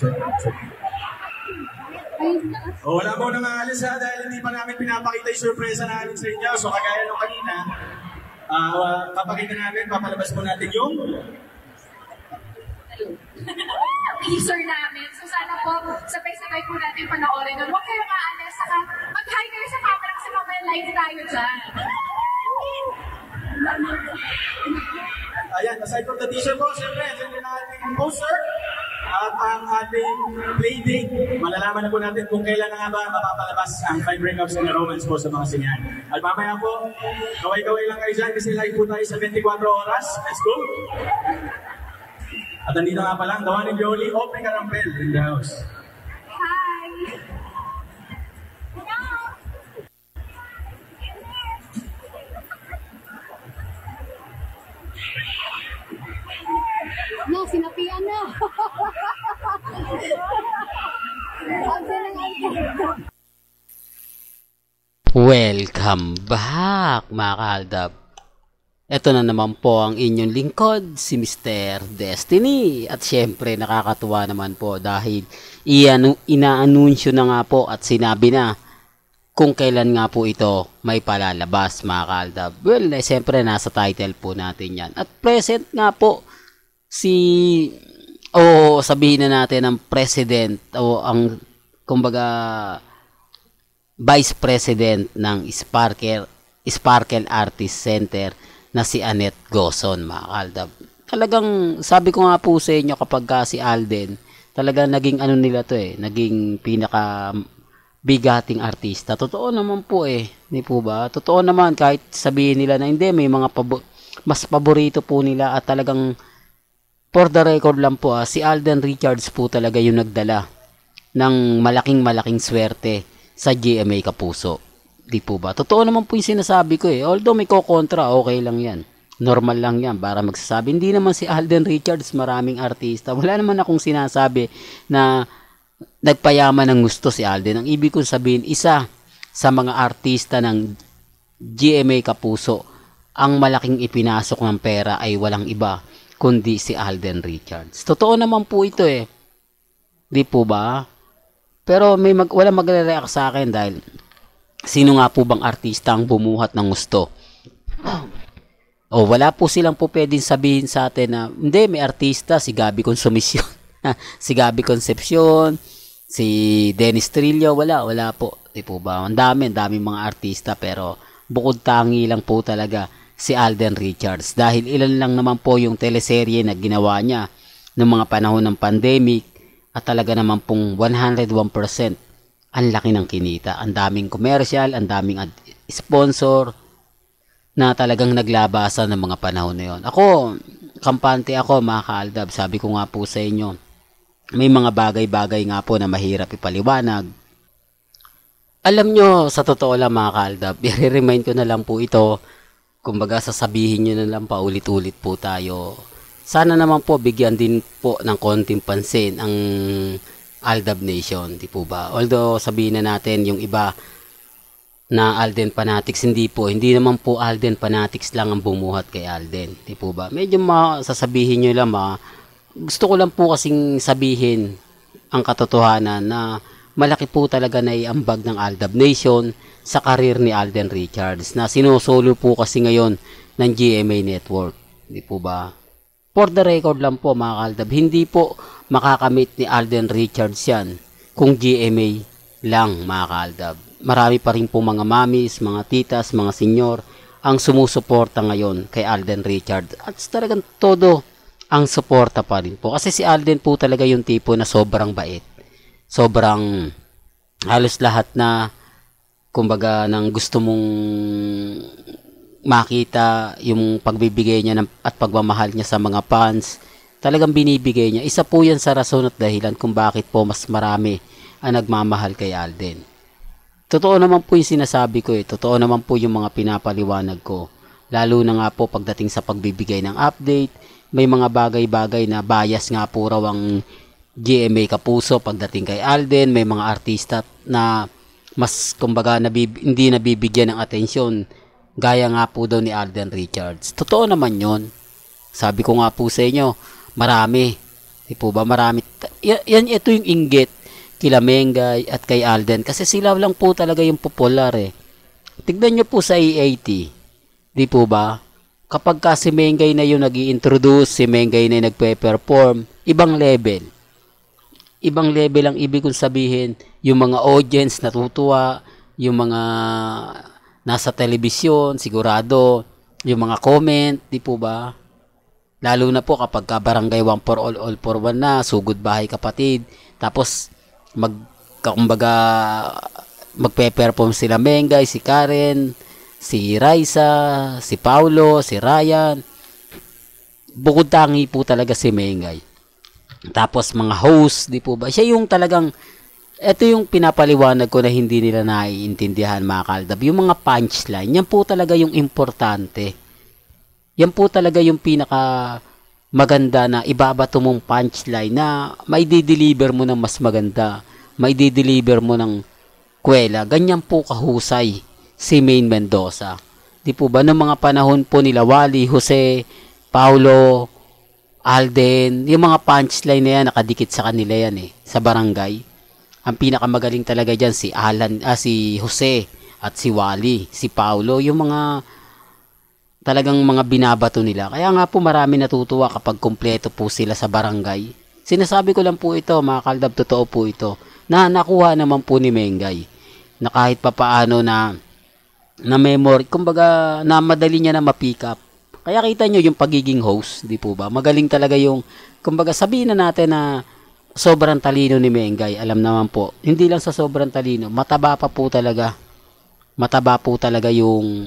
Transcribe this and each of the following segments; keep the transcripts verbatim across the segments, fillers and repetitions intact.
Oh, wala po nang aalis ha, dahil hindi pa namin pinapakita yung sorpresa namin sa inyo. So kagaya nung kanina, uh, papakita namin, papalabas po natin yung teaser namin. So sana po, sabay-sabay po natin panoorin nun. Huwag kayong aalis, saka mag-hi kayo sa camera kasi mamaya live tayo dyan. Ayan, aside from the teaser po, siyempre, siyempre na ating poster at ang ating playdate. Malalaman na po natin kung kailan na nga ba mapapalabas ang five breakups and romance po sa mga sinyan. At mamaya po, kaway-kaway lang kayo dyan kasi live po tayo sa twenty-four oras. Let's go! At nandito nga pala, the one and only Opry Carampel in the house. Hi! No, sinapian na. Welcome back mga kahaldab. Ito na naman po ang inyong lingkod, si Mister Destiny. At syempre nakakatuwa naman po dahil ina-anunsyo na nga po at sinabi na kung kailan nga po ito may palalabas mga kahaldab. Well, eh, syempre nasa title po natin yan. At present nga po si o sabihin na natin ang president o ang kumbaga vice president ng Sparkle Sparkle Artist Center na si Annette Gozon mga kahaldab. Talagang sabi ko nga po sa inyo kapag ka si Alden talagang naging ano nila to eh, naging pinaka bigating artista. Totoo naman po eh, hindi po ba? Totoo naman kahit sabihin nila na hindi, may mga pabo mas paborito po nila at talagang for the record lang po ah, si Alden Richards po talaga yung nagdala ng malaking malaking swerte sa G M A Kapuso. Di po ba? Totoo naman po yung sinasabi ko eh. Although may kokontra, okay lang yan. Normal lang yan para magsasabi. Hindi naman si Alden Richards maraming artista. Wala naman akong sinasabi na nagpayaman ng gusto si Alden. Ang ibig kong sabihin, isa sa mga artista ng G M A Kapuso, ang malaking ipinasok ng pera ay walang iba kundi si Alden Richards. Totoo naman po ito eh. Di po ba? Pero may mag, wala magre-react sa akin dahil sino nga po bang artista ang bumuhat ng gusto? O wala po silang po pwedeng sabihin sa atin na hindi, may artista, si Gabby Consumition, si Gabby Concepcion, si Dennis Trillo, wala, wala po. Di po ba? Ang dami, ang dami mga artista pero bukod tangi lang po talaga si Alden Richards dahil ilan lang naman po yung teleserye na ginawa niya noong mga panahon ng pandemic at talaga naman pong one hundred one percent ang laki ng kinita. Ang daming commercial, ang daming sponsor na talagang naglabasan ng mga panahon na yun. Ako, kampante ako mga kaaldab, sabi ko nga po sa inyo, may mga bagay-bagay nga po na mahirap ipaliwanag. Alam nyo, sa totoo lang mga kaaldab, i-remind ko na lang po ito. Kumbaga sasabihin nyo na lang paulit-ulit po tayo. Sana naman po bigyan din po ng konting pansin ang Aldab Nation, di po ba? Although sabihin na natin yung iba na Alden Fanatics, hindi po. Hindi naman po Alden Fanatics lang ang bumuhat kay Alden, di po ba? Medyo masasabihin nyo lang ma. Gusto ko lang po kasing sabihin ang katotohanan na malaki po talaga na iambag ng Aldab Nation sa karir ni Alden Richards na sinusolo po kasi ngayon ng G M A Network. Di po ba? For the record lang po mga kaaldab, hindi po makakamit ni Alden Richards yan kung G M A lang mga kaaldab. Marami pa rin po mga mamis, mga titas, mga senyor ang sumusuporta ngayon kay Alden Richards. At talagang todo ang suporta pa rin po. Kasi si Alden po talaga yung tipo na sobrang bait. Sobrang halos lahat na kumbaga nang gusto mong makita yung pagbibigay niya ng, at pagmamahal niya sa mga fans, talagang binibigay niya. Isa po yan sa rason at dahilan kung bakit po mas marami ang nagmamahal kay Alden. Totoo naman po yung sinasabi ko eh. Totoo naman po yung mga pinapaliwanag ko. Lalo na nga po pagdating sa pagbibigay ng update, may mga bagay-bagay na bias nga po raw ang G M A Kapuso pagdating kay Alden. May mga artista na mas kumbaga nabib hindi nabibigyan ng atensyon gaya nga po daw ni Alden Richards. Totoo naman yon. Sabi ko nga po sa inyo, marami. Di po ba? Marami. Yan, yan ito yung inggit kila Mengay at kay Alden. Kasi sila lang po talaga yung popular eh. Tignan nyo po sa A A T. Di po ba? Kapag ka si Mengay na yung nag-i-introduce, si Mengay na yung nagpe-perform, ibang level. Ibang level ang ibig kong sabihin, yung mga audience natutuwa, yung mga nasa telebisyon, sigurado, yung mga comment, di po ba? Lalo na po kapag ka barangay one for all, all for one na, sugod bahay kapatid, tapos mag, kumbaga, magpe-perform sila Mengay, si Karen, si Raisa, si Paulo, si Ryan. Bukod tangi po talaga si Mengay. Tapos mga host, di po ba? Siya yung talagang, ito yung pinapaliwanag ko na hindi nila naiintindihan mga kaldab. Yung mga punchline, yan po talaga yung importante. Yan po talaga yung pinaka maganda na ibabato mong punchline na may di-deliver mo ng mas maganda. May di-deliver mo ng kwela. Ganyan po kahusay si Maine Mendoza. Di po ba, noong mga panahon po nila Wally, Jose, Paulo, Alden, yung mga punchline na yan, nakadikit sa kanila yan eh, sa barangay. Ang pinakamagaling talaga dyan, si Alan, ah, si Jose, at si Wally, si Paulo, yung mga talagang mga binabato nila. Kaya nga po marami natutuwa kapag kumpleto po sila sa barangay. Sinasabi ko lang po ito, mga kaldab, totoo po ito, na nakuha naman po ni Mengay, na kahit papaano na na memory, kumbaga na madali niya na ma-pick up. Kaya kita nyo yung pagiging host, di po ba? Magaling talaga yung, kumbaga sabihin na natin na sobrang talino ni Mengay. Alam naman po, hindi lang sa sobrang talino, mataba pa po talaga. Mataba po talaga yung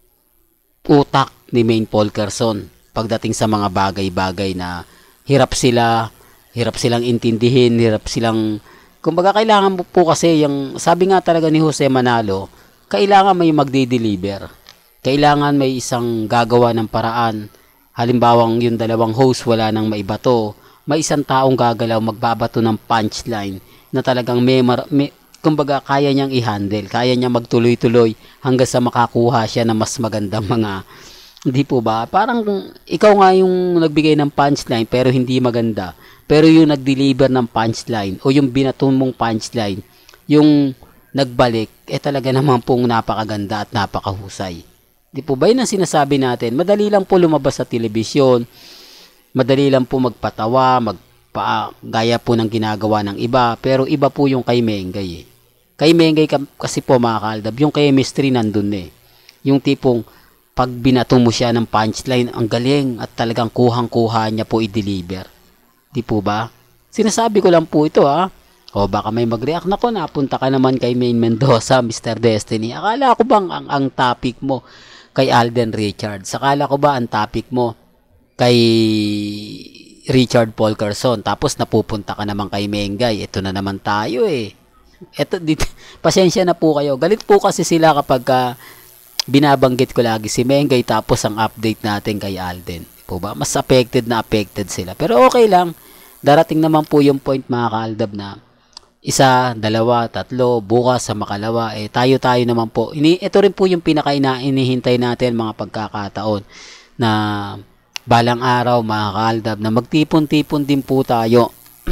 utak ni Maine Polkerson pagdating sa mga bagay-bagay na hirap sila, hirap silang intindihin, hirap silang, kumbaga kailangan po kasi yung, sabi nga talaga ni Jose Manalo, kailangan may magde-deliver. Kailangan may isang gagawa ng paraan. Halimbawang yung dalawang host wala nang maibato, may isang taong gagalaw magbabato ng punchline na talagang may, may kumbaga kaya niyang i-handle, kaya niya magtuloy-tuloy hanggang sa makakuha siya ng mas magandang mga, hindi po ba? Parang ikaw nga yung nagbigay ng punchline pero hindi maganda. Pero yung nag-deliver ng punchline o yung binaton mong punchline, yung nagbalik, eh talaga naman pong napakaganda at napakahusay. Di po ba yun ang sinasabi natin? Madali lang po lumabas sa telebisyon, madali lang po magpatawa, magpa, gaya po ng ginagawa ng iba, pero iba po yung kay Mengay eh. Kay Mengay kasi po mga kaldab, yung chemistry nandun eh. Yung tipong pag binato mo siya ng punchline, ang galing at talagang kuhang-kuha niya po i-deliver. Di po ba? Sinasabi ko lang po ito ha. O baka may mag-react na ko, napunta ka naman kay Maine Mendoza, Mister Destiny. Akala ko bang ang, ang topic mo kay Alden Richards? Akala ko ba ang topic mo kay Richard Polkerson? Tapos napupunta ka naman kay Mengay. Ito na naman tayo eh. Ito, dito, pasensya na po kayo. Galit po kasi sila kapag uh, binabanggit ko lagi si Mengay tapos ang update natin kay Alden. Po ba? Mas affected na affected sila. Pero okay lang. Darating naman po yung point mga kaaldab na isa, dalawa, tatlo, bukas sa makalawa, eh tayo-tayo naman po. Ini, ito rin po yung pinaka-inihintay natin mga pagkakataon na balang araw mga kaaldab na magtipon-tipon din po tayo.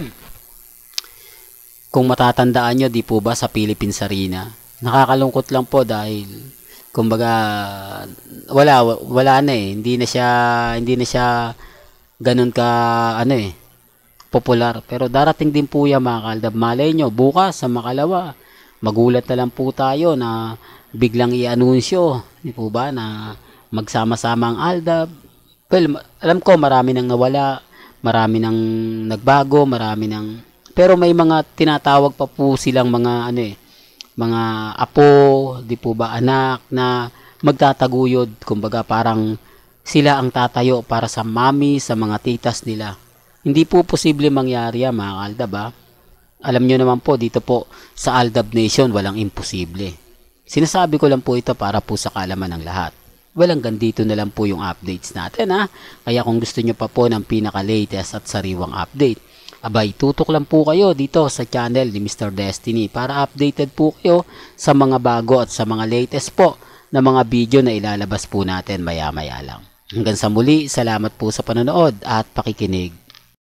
Kung matatandaan nyo, di po ba sa Philippines Arena? Nakakalungkot lang po dahil kumbaga wala wala na eh. Hindi na siya hindi na siya ganun ka ano eh popular. Pero darating din po yan mga kaaldab. Malay nyo, bukas sa makalawa, magulat na lang po tayo na biglang i-anunsyo, di po ba, na magsama-sama ang Aldab. Well, alam ko marami nang nawala, marami nang nagbago, marami nang, pero may mga tinatawag pa po silang mga ano eh, mga apo, di po ba, anak na magtataguyod, kumbaga parang sila ang tatayo para sa mami, sa mga titas nila. Hindi po posible mangyari yan mga Aldab ha. Alam nyo naman po dito po sa Aldab Nation walang imposible. Sinasabi ko lang po ito para po sa kaalaman ng lahat. Walang gandito na lang po yung updates natin ha. Kaya kung gusto nyo pa po ng pinaka-latest at sariwang update, abay tutok lang po kayo dito sa channel ni Mister Destiny para updated po kayo sa mga bago at sa mga latest po na mga video na ilalabas po natin maya maya lang. Hanggang sa muli, salamat po sa panonood at pakikinig.